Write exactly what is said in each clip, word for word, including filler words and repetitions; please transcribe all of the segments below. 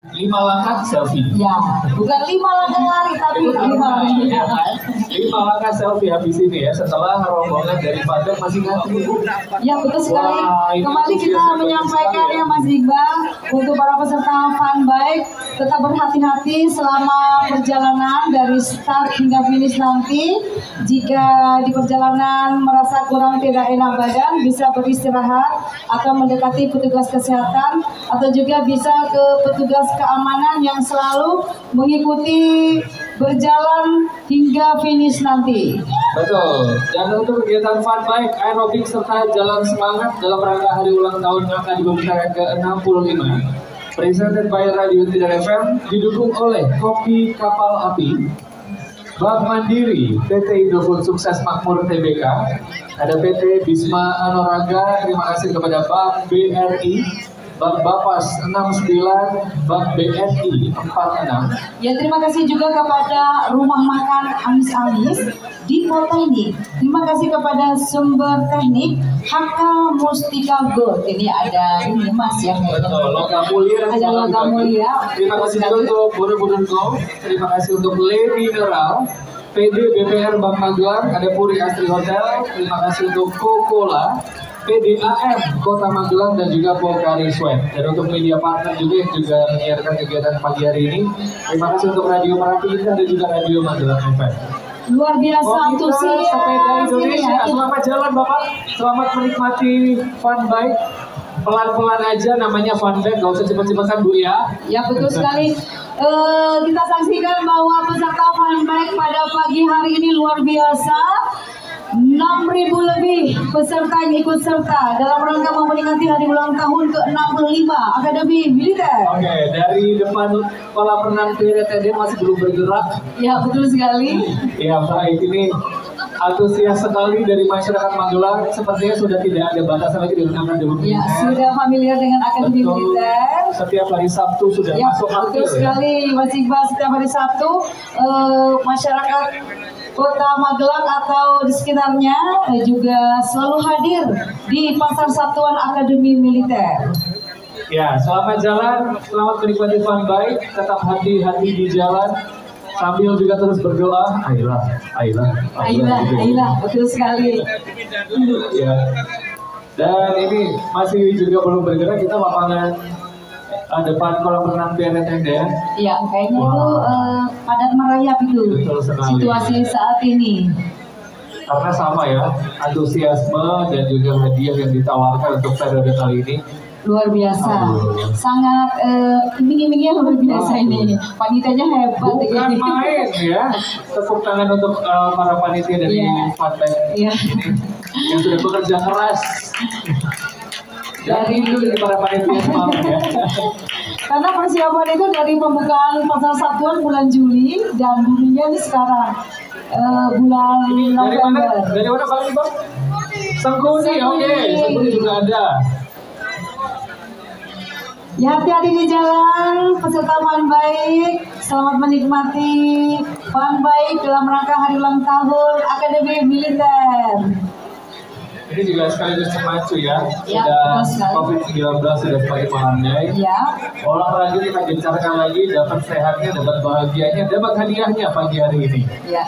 Lima langkah selfie. Ya, bukan lima langkah lari tapi lima langkah. Lima langkah selfie habis ini ya, setelah rombongan dari Padang masih ngantri. Ya betul sekali. Wah, Kembali kita menyampaikan ya Mas Iqbal untuk para peserta fun bike tetap berhati-hati selama perjalanan dari start hingga finish nanti. Jika di perjalanan merasa kurang tidak enak badan, bisa beristirahat atau mendekati petugas kesehatan atau juga bisa ke petugas keamanan yang selalu mengikuti berjalan hingga finish nanti. Betul. Dan untuk kegiatan fun bike, aerobik serta jalan semangat dalam rangka hari ulang tahun A K A D M I Militer ke enam puluh lima, presented by Radio Tidar F M, didukung oleh Kopi Kapal Api, Bank Mandiri, P T Indofood Sukses Makmur T B K, ada P T Bisma Anoraga, terima kasih kepada Bank B R I, Bank Bapas enam sembilan, Bank B N I empat enam. Ya, terima kasih juga kepada Rumah Makan Amis-Amis di Teknik. Terima kasih kepada Sumber Teknik H K Mustika Gold. Ini ada ini Mas ya. Betul, logam mulia. Ada logam mulia. Terima kasih juga untuk Borobudur Gold. Terima kasih untuk Le Mineral, P D B P R Bank Magelang, ada Puri Astri Hotel. Terima kasih untuk Coca-Cola, P D A M Kota Magelang, dan juga Pokari Sweat. Dan untuk media partner juga yang juga menyiarkan kegiatan pagi hari ini, terima kasih untuk Radio Merapi Indah dan juga Radio Magelang F M. Luar biasa antusias sepeda Indonesia. Selamat jalan Bapak, selamat menikmati fun bike. Pelan-pelan aja, namanya fun bike, gak usah cepet-cepetan Bu ya. Ya betul sekali. Uh, kita saksikan bahwa peserta fun bike pada pagi hari ini luar biasa. enam ribu lebih peserta yang ikut serta dalam rangka memperingati hari ulang tahun ke enam puluh lima Akademi Militer. Oke, dari depan kolam renang P R T D masih belum bergerak. Ya betul sekali. Ya baik, ini antusias sekali dari masyarakat Magelang. Sepertinya sudah tidak ada batasan lagi dengan Akademi Militer. Ya, sudah familiar dengan Akademi Betul. Militer. Setiap hari Sabtu sudah Ya, masuk betul aktif, sekali ya? Mas Iqbal. Setiap hari Sabtu uh, masyarakat Kota Magelang atau di sekitarnya eh, juga selalu hadir di Pasar Satuan Akademi Militer. Ya, selamat jalan, selamat menikmati fun bike, tetap hati-hati di jalan, sambil juga terus berdoa. Ayolah, ayolah, Ayolah, ayolah, betul sekali. Ya. Dan ini masih juga belum bergerak, kita lapangan uh, depan kolam renang P R T D ya. Ya, kayaknya wow. itu uh, padat merayap itu situasi saat ini. Karena sama ya, antusiasme dan juga hadiah yang ditawarkan untuk periode kali ini luar biasa. Aduh. Sangat uh, iming-imingnya luar biasa. Aduh. Ini panitianya hebat. Bukan ya. Main ya. Tepuk tangan untuk uh, para panitia dari yeah. Fun Bike yeah. ini yang sudah bekerja keras. Dari itu dari para panitia semalam ya. Karena persiapan itu dari pembukaan pasar satuan bulan Juli dan bulannya ini sekarang uh, bulan ini November. Dari mana? Dari mana Bang Bang? Sangkuni, oke. Okay. Sangkuni juga ada. Ya, hati-hati di jalan peserta fun bike. Selamat menikmati fun bike dalam rangka hari ulang tahun Akademi Militer. Ini juga sekaligus memacu ya, ya sudah COVID sembilan belas sudah semakin melandai. Ya. Olahraga kita gencarkan lagi, dapat sehatnya, dapat bahagianya, dapat hadiahnya pagi hari ini. Ya.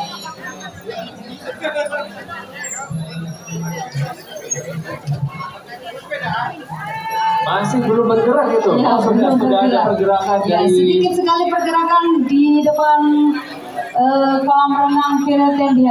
Masih belum bergerak itu. Ya, oh, sudah sudah ada pergerakan ya, dari. Sedikit sekali pergerakan di depan uh, kolam renang P R T D.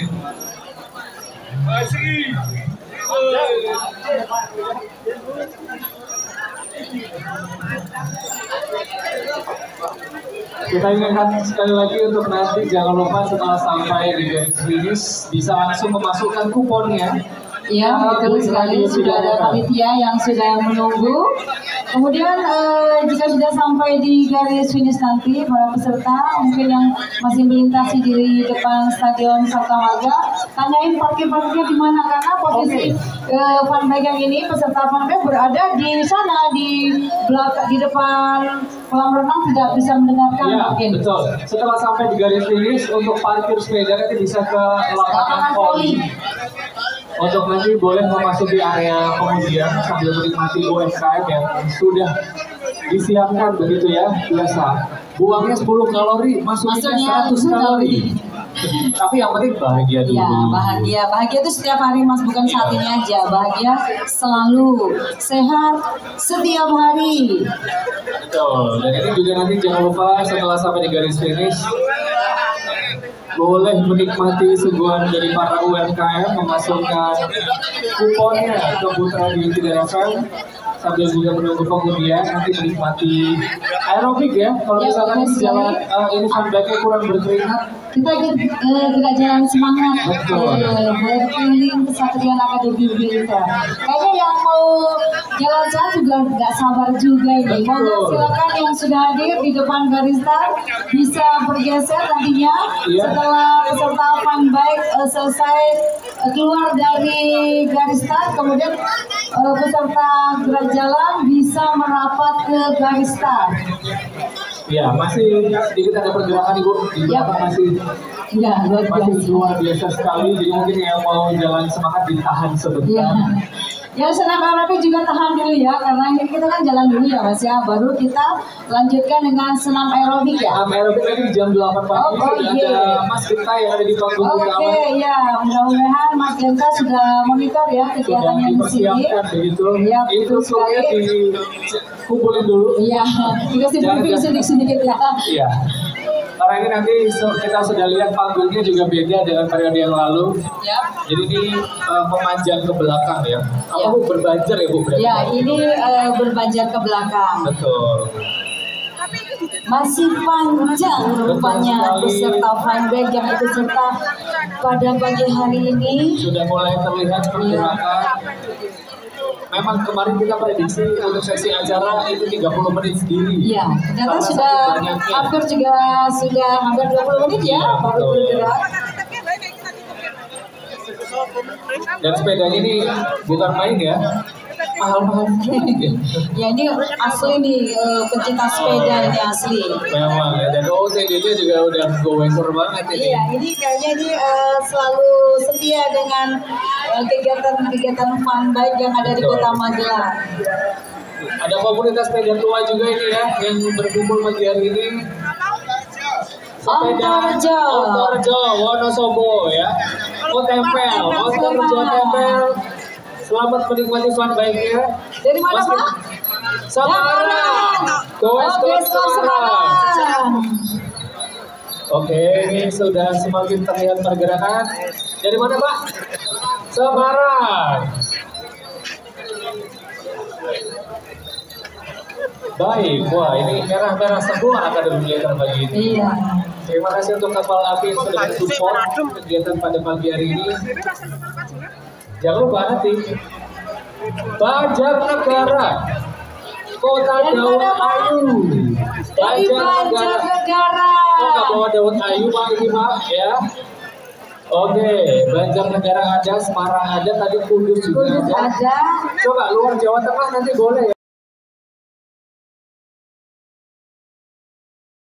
Kita ingatkan sekali lagi untuk nanti jangan lupa setelah sampai di garis finish bisa langsung memasukkan kuponnya. Ya, betul sekali. Sudah ada panitia yang sudah menunggu. Kemudian eh, jika sudah sampai di garis finish nanti, para peserta mungkin yang masih melintasi di depan Stadion Sartawaga, tanyain parkir-parkirnya di mana, karena posisi eh, fun bike yang ini, peserta fun bike berada di sana, di belakang, di depan kolam renang, tidak bisa mendengarkan. Ya, mungkin. Betul. Setelah sampai di garis finish, untuk parkir sepeda nanti bisa ke lapangan poli. Untuk nanti boleh memasuki area pengujian sambil menikmati U M K M yang sudah disiapkan begitu ya, biasa. Buangnya sepuluh kalori, masuknya seratus kalori. Tapi yang penting bahagia dulu. Ya, bahagia. Bahagia itu setiap hari Mas, bukan saat ini aja. Bahagia selalu. Sehat setiap hari. Betul. Dan ini juga nanti jangan lupa setelah sampai di garis finish, boleh menikmati suguhan dari para U M K M memasukkan kuponnya ke Putra di Tiga F M sambil juga menunggu pengundian nanti menikmati aerobik ya. Kalau Ya, misalkan betul jalan sekali. uh, ini fun bike-nya kurang berkeringat, Kita ikut eh, gerak jalan semangat Betul. eh, berkeliling Kesatria Akademi Militer. Kayaknya yang mau jalan jalan juga nggak sabar juga ini. Mau Betul. silakan yang sudah hadir di depan garis start bisa bergeser nantinya Iya. setelah peserta fun bike eh, selesai eh, keluar dari garis start, kemudian eh, peserta gerak jalan bisa merapat ke garis start. ya masih sedikit ada pergerakan Ibu di Ya. belakang masih Ya, luar masih biasa. luar biasa sekali. Jadi mungkin yang mau jalan semangat ditahan Iya. sebentar. Ya, senam aerobik juga tahan dulu ya, karena ini kita kan jalan dulu ya Mas ya, baru kita lanjutkan dengan senam aerobik ya. Nah, aerobik tadi jam delapan pagi Oh, oh, sudah iya. ada Mas Genta yang ada di panggung Oke, utama. ya, mudah-mudahan Mas Genta sudah monitor ya Sudah kegiatannya di sini. dipersiapkan begitu. Iya, Itu betul semuanya sekali. dikumpulin dulu. Iya, dikasih Jangan- briefing sedikit-sedikit ya. Iya. Karena ini nanti so- kita sudah lihat panggungnya juga beda dengan periode yang lalu. Ya. Jadi ini uh, memanjang ke belakang ya. Apa Ya. Bu berbanjar ya Bu berarti? Ya, ini eh, berbanjar ke belakang. Betul. Masih panjang rupanya sekali. peserta fun bike yang ikut serta pada pagi hari ini. Sudah mulai terlihat pergerakan. Memang kemarin kita prediksi untuk sesi acara itu tiga puluh menit sendiri. Iya, ternyata Karena sudah saking banyaknya. hampir juga sudah hampir dua puluh menit ya Iya, baru betul. bergerak. Dan sepedanya ini bukan main ya, mahal-mahal. Ya ini asli nih eh, pecinta sepeda ini asli. Memang ya, dan O T D-nya juga udah go-waker banget ini. Iya, ini kayaknya ini eh, selalu setia dengan eh, kegiatan-kegiatan fun bike yang ada di Betul. Kota Magelang. Ada komunitas sepeda tua juga ini ya, yang berkumpul pagi hari ini. Antarjo. Antarjo, Wonosobo ya. Oh tempel, oh Antarjo tempel. Selamat menikmati fun bike-nya. Dari mana Mas- Pak? Semarang. Goes Oke, Goes Semarang. Semarang. Oke, ini sudah semakin terlihat pergerakan. Dari mana Pak? Semarang. Baik, wah ini merah-merah semua akademi militer pagi ini. Iya. Terima kasih untuk kapal api yang sudah mensupport kegiatan pada pagi hari ini. Jangan lupa nanti Banjarnegara, Kota Dari Daun mana, Pak? Ayu. Dari Banjarnegara. Banjarnegara. Oh nggak bawa daun ayu Pak ini Pak ya. Oke, Banjarnegara ada, Semarang ada, tadi Kudus juga Kudus ada. ada. Coba luar Jawa Tengah nanti boleh ya.